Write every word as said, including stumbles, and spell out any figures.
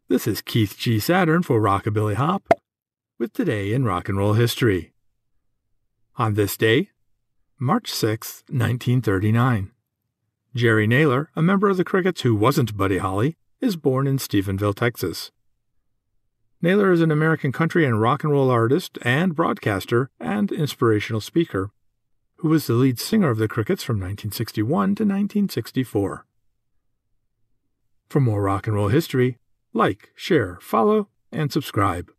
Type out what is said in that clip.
This is Keith G. Saturn for Rockabilly Hop, with Today in Rock and Roll History. On this day, March sixth, nineteen thirty-nine, Jerry Naylor, a member of the Crickets who wasn't Buddy Holly, is born in Stephenville, Texas. Naylor is an American country and rock and roll artist and broadcaster and inspirational speaker, who was the lead singer of the Crickets from nineteen sixty-one to nineteen sixty-four. For more rock and roll history, like, share, follow, and subscribe.